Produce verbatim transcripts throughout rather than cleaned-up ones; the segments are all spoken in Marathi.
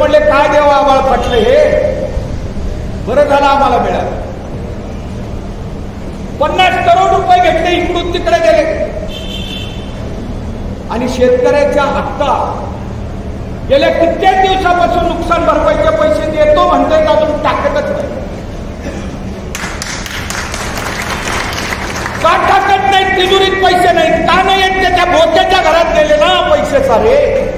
म्हणले काय देवा आम्हाला फाटलं हे, बरं झालं आम्हाला मिळालं. पन्नास करोड रुपये घेतले, इकडून तिकडे गेले. आणि शेतकऱ्याच्या आत्ता गेल्या कित्येक दिवसापासून नुकसान भरपाईचे पैसे देतो म्हणतोय, अजून टाकतच नाही. का टाकत नाहीत? तिजोरीत पैसे नाहीत. का नाही आहेत? त्याच्या भोक्याच्या घरात गेले ना पैसे सारे.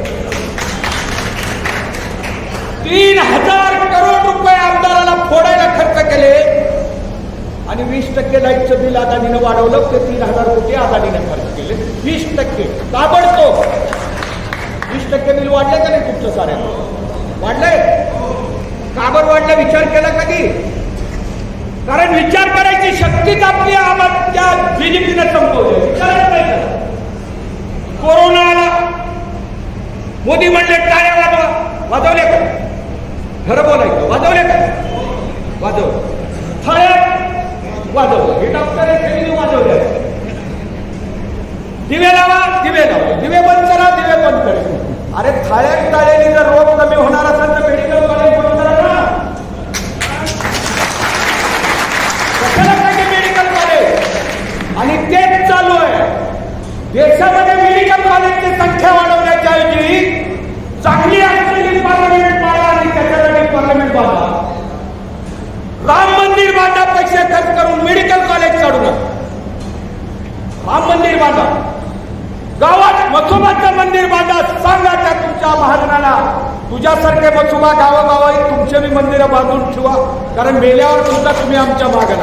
तीन हजार करोड रुपये आमदाराला फोडायला खर्च केले आणि वीस टक्के लाईटचं बिल अदानीनं वाढवलं. ते तीन हजार कोटी अदानीनं खर्च केले. वीस टक्के ताबडतोब वीस टक्के बिल वाढले का नाही तुमचं सारे? वाढलंय. का बरं वाढलं? विचार केला कधी? कारण विचार करायची शक्तीच आपली आम्हाला बीजेपीनं संपवली. विचारच नाही करा. कोरोना आला, मोदी म्हणले टाळ्या वाजवा, वाजवले का? खरं बोलायचं, वाजवले का? वाजवलं. थाळ्या वाजवलं. हे डॉक्टर वाजवले. दिवे लावा, दिवे लावा, दिवे बंद करा, दिवे बंद करा. अरे थाळ्या टाळ्याने जर रोग कमी होणार असेल तर मेडिकल कॉलेज बंद करा ना. कशाला पाहिजे मेडिकल कॉलेज? आणि तेच चालू आहे. देशामध्ये मेडिकल कॉलेजची संख्या वाढवण्याच्या ऐवजी चांगली असलेली पार्लमेंट पाडा आणि त्याच्यासाठी पार्लमेंट बांधा. राम मंदिर बांधा, पैसे खर्च करून मेडिकल कॉलेज काढू नका. राम मंदिर बांधा, गावात मसुबाचं मंदिर बांधा. सांगा त्या तुमच्या महाजनाला, तुझ्यासारखे मसुबा गावागावात तुमचे बी मंदिरं बांधून ठेवा, कारण मेल्यावर सुद्धा तुम्ही आमच्या मागे